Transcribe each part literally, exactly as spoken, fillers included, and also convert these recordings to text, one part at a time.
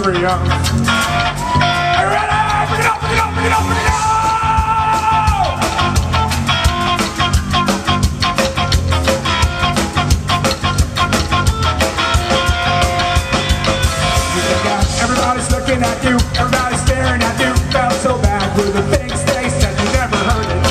we were young. Are you ready? Bring it up, bring it up, bring it up, bring it up! Everybody's looking at you, everybody's staring at you. Felt so bad with the things they said, you never heard it.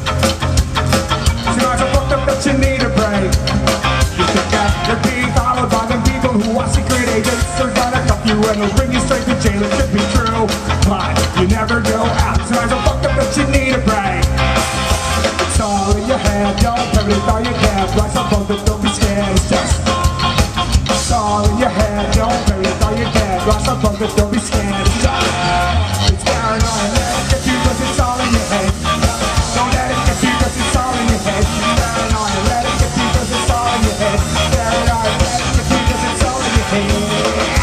So I fucked up that you need a break. You think that you're being followed by them people who are secret agents. They're gonna cuff you and they'll bring you straight to jail. It could be true, but you never go out. So I fucked up that you need a break. It's all in your head, don't worry about your dad. Rise up on the, don't be scared, it's just it's all in your head, don't worry about your dad. Rise up on the, don't be scared, it's just it's paranoia, let it get you cause it's all in your head. Don't let it get you cause it's all in your head. Paranoia, let it get you cause it's all in your head. Paranoia, let it get you cause it's all in your head.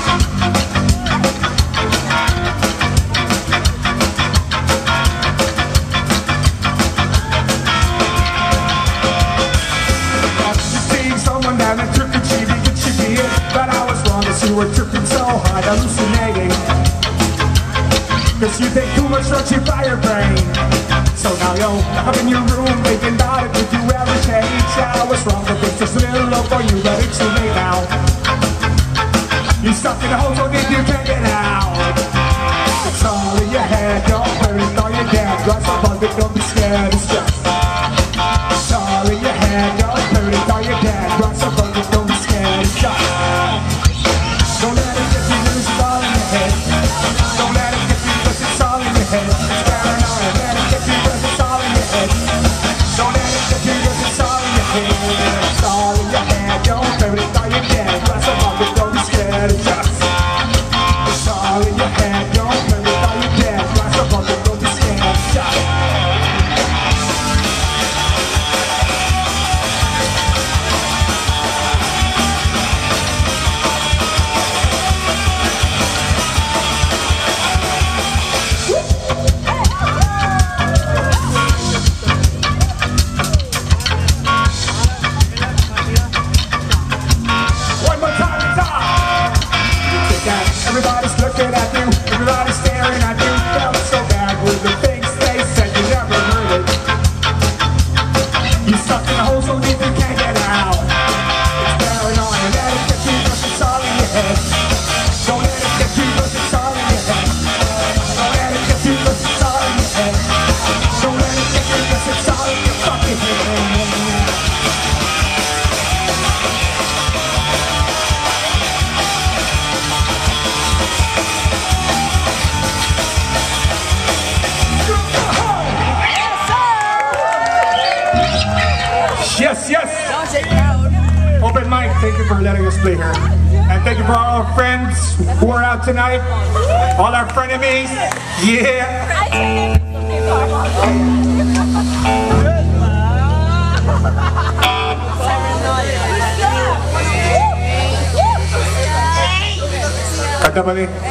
Someone down a trick or treat, it could be it. But I was wrong as you were tripping so hard, hallucinating. Cause you take too much drugs, you fire brain. So now you're up in your room thinking about it, would you ever change? Yeah, I was wrong, but it's just a little low for you, but it's too late now. You're stuck in a hole, so deep you can't get out. It's all in your head, don't worry, all you're dead. Rise up on it, don't be scared, it's just it's all in your head, don't worry, all you're dead. Rise up on it, don't be scared, it's just don't let it get you, cause it's all in your head. Don't let it get you, cause it's all in your head. It's paranoia, let it get you, cause it's all in your head. Don't let it get you, cause it's all in your head. It's all in your head, don't worry, all you're dead. Rise up on it, don't be scared, it's just it's all in your head, don't worry, all you're dead. Rise up on it, don't be scared, it's just everybody's looking at you, everybody's staring at you. Felt so bad with the things they said, you never heard it. You're stuck in a hole so deep you can't get out. It's paranoia, let it get you cause it's all in your head. Don't let it get you cause it's all in your head. Don't let it get you cause it's all in your head. Don't let it get you cause it's all in your fucking head. Yes, yes! Open mic, thank you for letting us play here. And thank you for all our friends who are out tonight. All our frenemies. Yeah! Kanta mali.